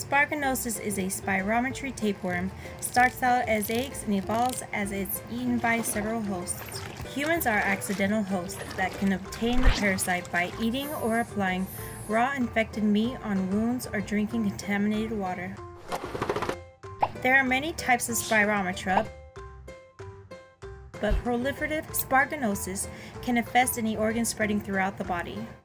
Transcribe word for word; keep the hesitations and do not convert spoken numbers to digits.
Sparganosis is a spirometry tapeworm, starts out as eggs and evolves as it's eaten by several hosts. Humans are accidental hosts that can obtain the parasite by eating or applying raw infected meat on wounds or drinking contaminated water. There are many types of spirometry, but proliferative sparganosis can infest any organ spreading throughout the body.